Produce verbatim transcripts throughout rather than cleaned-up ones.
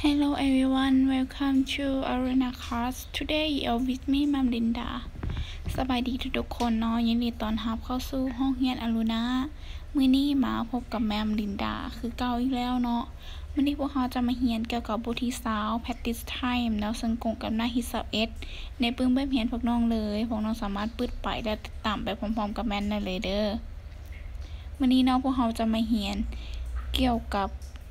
Hello everyone, welcome to Arena Class. Today you're with me, Ma'am Linda. สบายดีทุกๆคนเนาะยินดีต้อนรับเข้าสู่ห้องเรียนอรุณามื้อนี้มาพบกับแมมลินดาคือเก่าอีกแล้วเนาะมื้อนี้พวกเราจะมาเรียนเกี่ยวกับบทที่สาม Practice Time แล้วซึ่งกงกับหน้าที่สิบเอ็ดในปึ้งแบบเรียนพวกน้องเลยพวกน้องสามารถปึดไปและติดตามไปพร้อมๆกับแมนได้เลยเด้อมื้อนี้เนาะพวกเราจะมาเรียนเกี่ยวกับ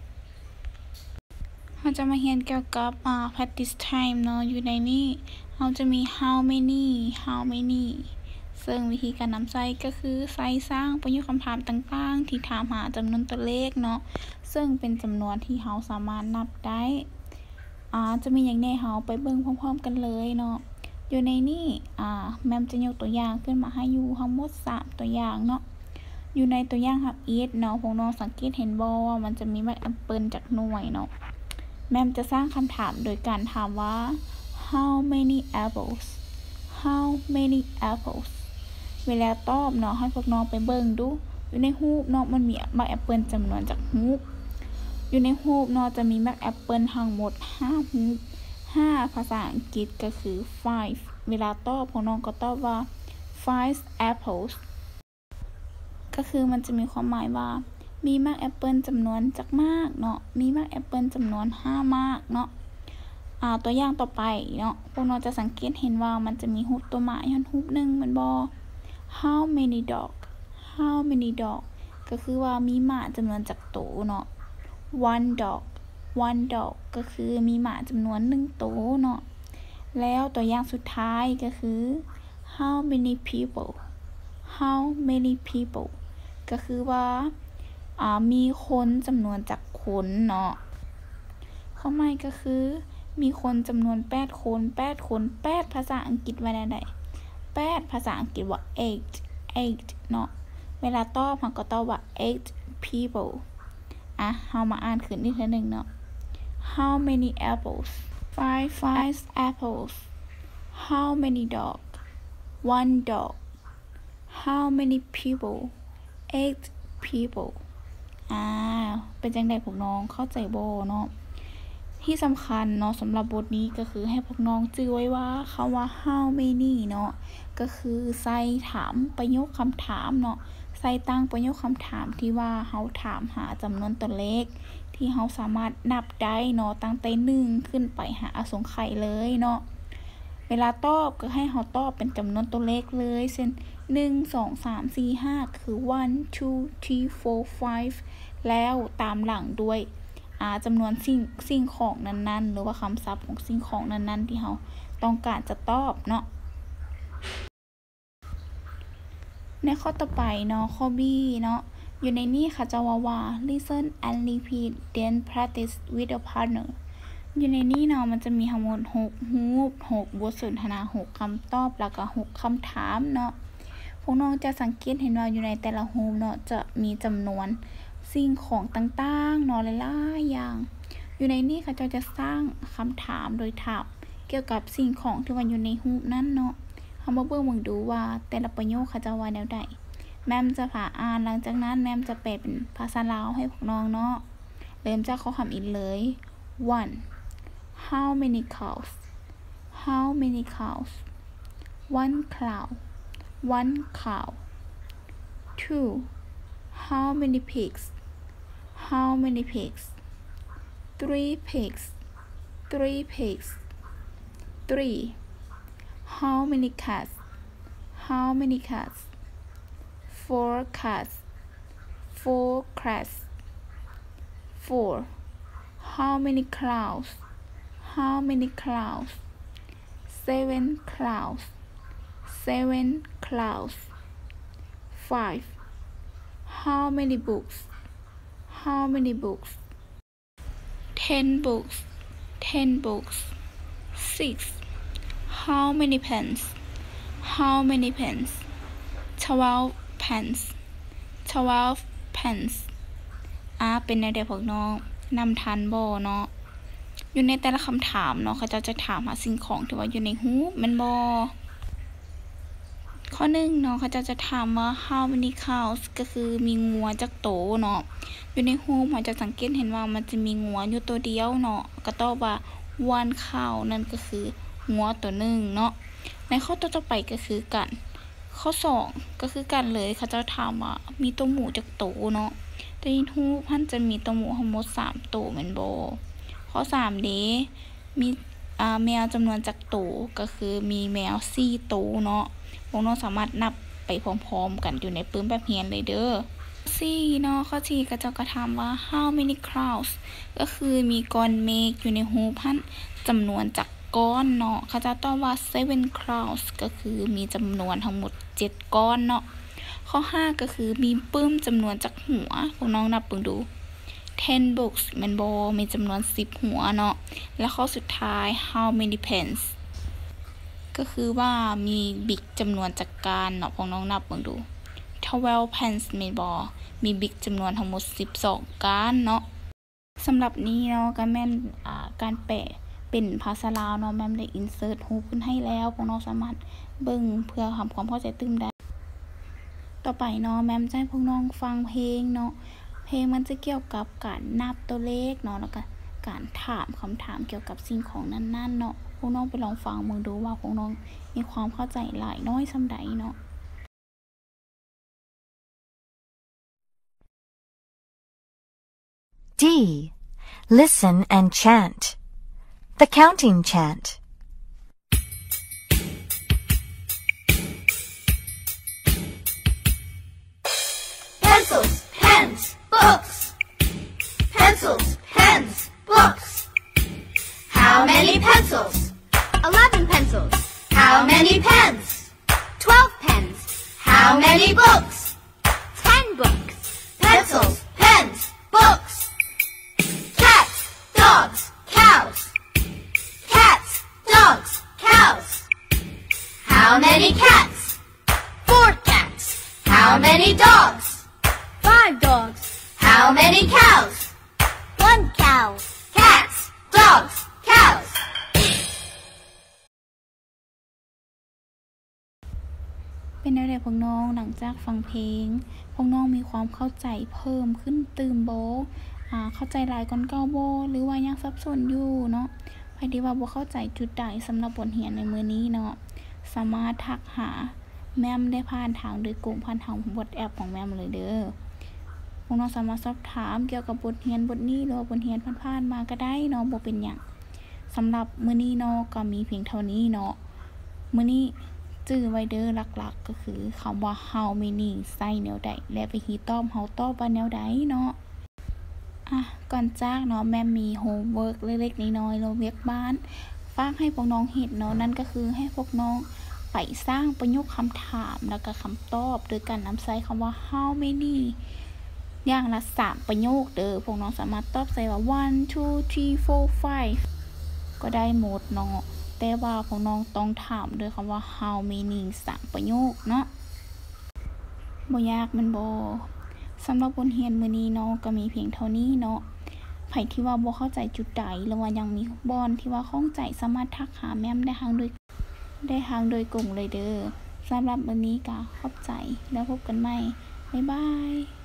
เราจะมาเรียนเกี่ยวกับอ่า practice time เนาะอยู่ในนี้เราจะมี how many how many ซึ่งวิธีการนำใช้ก็คือใช้สร้างประโยคคำถามต่างๆที่ถามหาจำนวนตัวเลขเนาะซึ่งเป็นจำนวนที่เราสามารถนับได้อ่าจะมีอย่างแน่เราไปเบิ่งพร้อมๆกันเลยเนาะอยู่ในนี้อ่าแมมจะยกตัวอย่างขึ้นมาให้อยู่ทั้งหมดสามตัวอย่างเนาะอยู่ในตัวอย่างครับ eat เนาะพวกน้องสังเกตเห็นบ่ว่ามันจะมีแมคแอปเปิลจากหน่วยเนาะแมมจะสร้างคำถามโดยการถามว่า how many apples how many apples เวลาตอบเนาะให้พวกน้องไปเบิ่งดูอยู่ในรูปเนาะมันมีแมคแอปเปิลจำนวนจากรูปอยู่ในรูปเนาะจะมีแมคแอปเปิลทั้งหมดห้ารูปห้าภาษาอังกฤษก็คือ five เวลาตอบพวกน้องก็ตอบว่า five apples ก็คือมันจะมีความหมายว่ามีมากแอปเปิลจำนวนจักมากเนาะมีมากแอปเปิลจำนวนห้ามากเนาะอ่าตัวอย่างต่อไปเนาะพวกเราจะสังเกตเห็นว่ามันจะมีรูปตัวหมาย้อนรูปหนึ่งมันบอ how many dog how many dog ก็คือว่ามีหมาจำนวนจักตัวเนาะ one dog one dog ก็คือมีหมาจำนวนหนึ่งตัวเนาะแล้วตัวอย่างสุดท้ายก็คือ how many people how many people ก็คือว่าอ่ามีคนจำนวนจากคนเนาะข้อหมายก็คือมีคนจำนวนแปดคนแปดคนแปดภาษาอังกฤษว่าได้แปดภาษาอังกฤษว่า eight eight เนาะเวลาตอบมันก็ตอบว่า eight people อ่ะเฮามาอ่านขึ้นอีกทีนึงเนาะ how many apples five five apples how many dog one dog how many people eight peopleอ่าเป็นจังได๋พวกน้องเข้าใจบ่เนาะที่สำคัญเนาะสำหรับบทนี้ก็คือให้พวกน้องจื้อไว้ว่าคำว่า how many เนาะก็คือใส่ถามประโยคคำถามเนาะใส่ตั้งประโยคคำถามที่ว่าเฮาถามหาจำนวนตัวเลขที่เฮาสามารถนับได้เนาะตั้งแต่หนึ่งขึ้นไปหาอสงไขยเลยเนาะเวลาตอบก็ให้เฮาตอบเป็นจำนวนตัวเลขเลยเช่นหนึ่ง สอง สาม สี่ ห้าคือ one two three four fiveแล้วตามหลังด้วยอ่าจำนวนสิ่งสิ่งของนั้นๆหรือว่าคำศัพท์ของสิ่งของนั้นๆที่เราต้องการจะตอบเนาะในข้อต่อไปเนาะข้อ B เนาะอยู่ในนี้ค่ะจะว่าว่า listen and repeat then practice with a partner อยู่ในนี้เนาะมันจะมีทั้งหมดหกรูปหกบทสนทนาหกคำตอบแล้วก็หกคำถามเนาะพวกน้องจะสังเกตเห็นว่าอยู่ในแต่ละรูปเนาะจะมีจำนวนสิ่งของต่างๆเนาะหลายๆอย่างอยู่ในนี้ค่ะเราจะสร้างคำถามโดยถามเกี่ยวกับสิ่งของที่ว่าอยู่ในรูปนั้นเนาะเฮามาเบิ่งเบิ่งดูว่าแต่ละประโยคเขาจะว่าแนวใดแม่มจะพาอ่านหลังจากนั้นแม่มจะแปลเป็นภาษาลาวให้พวกน้องเนาะเริ่มจากข้อคำอินเลย one how many cows how many cows one cow one cow two how many pigs how many pigs three pigs three pigs three how many cats how many cats four cats four cats four how many clouds how many clouds seven clouds seven clouds five how many books how many books ten books ten books six how many pens how many pens twelve pens twelve pens อ่าเป็นแนวเดียวพวกน้องนำทันบ่เนาะอยู่ในแต่ละคำถามเนาะเขาจะจะถามหาสิ่งของที่ว่าอยู่ในรูปแม่นบ่ข้อหนึ่งเนาะเขาจะจะถามว่า how many cows ก็คือมีงัวจักโตเนาะอยู่ในรูปเราจะสังเกตเห็นว่ามันจะมีงัวอยู่ตัวเดียวเนาะก็ตอบว่า one cow นั่นก็คืองัวตัวหนึ่งเนาะในข้อต่อไปก็คือกันข้อสองก็คือกันเลยเขาจะถามว่ามีตัวหมูจักโตเนาะในรูปมันจะมีตัวหมูทั้งหมดสามตัวแม่นบ่ข้อสามเด้มีอ่าแมวจำนวนจักโตก็คือมีแมวสี่ตัวเนาะพวกน้องสามารถนับไปพร้อมๆกันอยู่ในปื้มแบบเฮียนเลยเด้อสี่เนาะข้อสี่ก็จะกระทำว่า how many clouds ก็คือมีก้อนเมฆอยู่ในหูพันจำนวนจักก้อนเนาะเขาจะตอบว่า seven clouds ก็คือมีจำนวนทั้งหมดเจ็ดก้อนเนาะข้อห้าก็คือมีปื้มจำนวนจักหัวพวกน้องนับเบิ่งดู ten books แม่นบ่มีจำนวนสิบหัวเนาะและข้อสุดท้าย how many pensก็คือว่ามีบิ๊กจำนวนจักการเนาะพวกน้องนับเบิ่งดู twelve pens แม่นบ่มีบิ๊กจำนวนทั้งหมดสิบสองการเนาะสำหรับนี้เนาะก็แม่นอ่าการแปลเป็นภาษาลาวเนาะแม่ได้อินเสิร์ตรูปขึ้นให้แล้วพวกน้องสามารถเบิ่งเพื่อทำความเข้าใจตึมได้ต่อไปเนาะแม่จะให้พวกน้องฟังเพลงเนาะเพลงมันจะเกี่ยวกับการนับตัวเลขเนาะแล้วก็การถามคำถามเกี่ยวกับสิ่งของนั้นๆเนาะพวกน้องไปลองฟังมึงดูว่าพวกน้องมีความเข้าใจหลายน้อยส่ำใดเนาะ D. Listen and chant. The counting chant. Pencils, pens, books. Pencils, pens, books. How many pencils? Eleven pencils. How many pens? Twelve pens. How many books? Ten books. Pencils, pens, books. Cats, dogs, cows. Cats, dogs, cows. How many cats? Four cats. How many dogs? Five dogs. How many cows? One cow. Cats, dogs, cows. เป็นแนวใดพวกน้องหลังจากฟังเพลงพวกน้องมีความเข้าใจเพิ่มขึ้นตื่มบ่อ่าเข้าใจหลายก่อนเก่าบ่หรือว่ายังสับสนอยู่เนาะใครที่ว่าบ่เข้าใจจุดใดสำหรับบทเรียนในมื้อนี้เนาะสามารถทักหาแม่มได้ผ่านทางโดยกลุ่มผ่านทาง WhatsApp ของแม่มเลยเด้อพวกน้องสามารถสอบถามเกี่ยวกับบทเรียนบทนี้หรือว่าบทเรียนผ่านๆมาก็ได้เนาะบ่เป็นหยังสำหรับมื้อนี้เนาะก็มีเพียงเท่านี้เนาะมื้อนี้จื้อไว้เด้อหลักๆก็คือคำว่า how many ใส่แนวใดและวิธีตอบเฮาตอบว่าแนวใดเนาะอ่ะก่อนจากเนาะแม่มีโฮมเวิร์กเล็กๆน้อยๆเราเวียกบ้านฝากให้พวกน้องเฮ็ดเนาะนั่นก็คือให้พวกน้องไปสร้างประโยคคำถามแล้วก็คำตอบโดยการนำใช้คำว่า how many อย่างละสามประโยคเด้อพวกน้องสามารถตอบใส่ว่า one two three four five ก็ได้หมดเนาะแต่ว่าพวกน้องต้องถามด้วยคำว่า how many สามประโยคเนาะบ่ยากมันบ่สำหรับบทเรียนมื้อนี้เนาะก็มีเพียงเท่านี้เนาะไผที่ว่าบ่เข้าใจจุดใดหรือว่ายังมีบอนที่ว่าข้องใจสามารถทักหาแม่มได้ทางโดยได้ทางโดยกลุ่มเลยเด้อสำหรับมื้อนี้ก็ขอบใจแล้วพบกันใหม่บ๊ายบาย